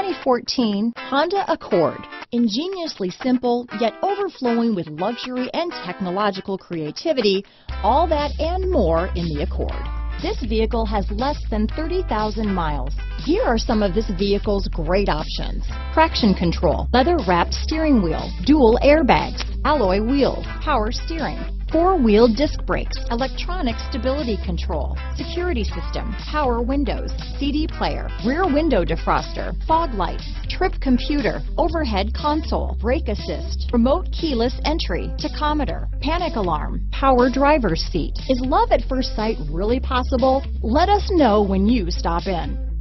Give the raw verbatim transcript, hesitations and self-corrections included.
twenty fourteen Honda Accord. Ingeniously simple, yet overflowing with luxury and technological creativity, all that and more in the Accord. This vehicle has less than thirty thousand miles. Here are some of this vehicle's great options: traction control, leather-wrapped steering wheel, dual airbags, alloy wheels, power steering, four-wheel disc brakes, electronic stability control, security system, power windows, C D player, rear window defroster, fog lights, trip computer, overhead console, brake assist, remote keyless entry, tachometer, panic alarm, power driver's seat. Is love at first sight really possible? Let us know when you stop in.